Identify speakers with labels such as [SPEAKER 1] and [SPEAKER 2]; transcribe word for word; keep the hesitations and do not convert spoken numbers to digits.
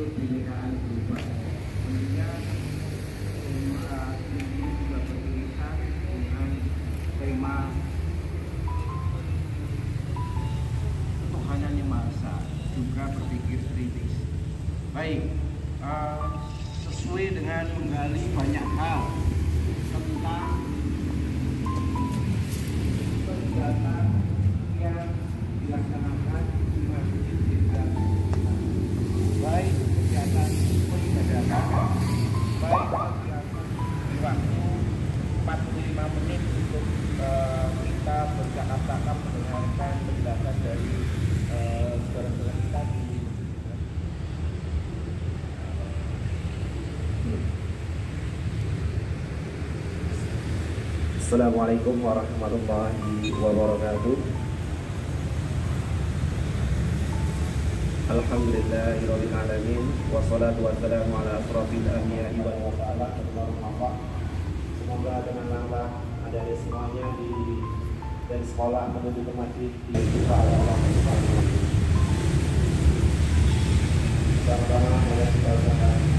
[SPEAKER 1] kebinekaan berubah. Tentunya tema ini juga berkaitan dengan tema ketuhanan yang Maha Esa, juga berpikir kritis. Baik, uh, sesuai dengan menggali banyak hal tentang kegiatan yang dilaksanakan di Masjid Jenderal Sudirman, baik kegiatan peribadatan, baik kegiatan di waktu empat puluh lima menit untuk uh, kita bercakap-cakap mendengarkan penjelasan dari uh, saudara-saudara kita di
[SPEAKER 2] Assalamualaikum warahmatullahi wabarakatuh. Alhamdulillahirabbil alamin, wassalatu wassalamu ala asrofil anbiya'i wal mursalin. Semoga dengan nama ada semuanya di dari sekolah menuju ke masjid di Allah Subhanahu wa taala. Pertama-tama kita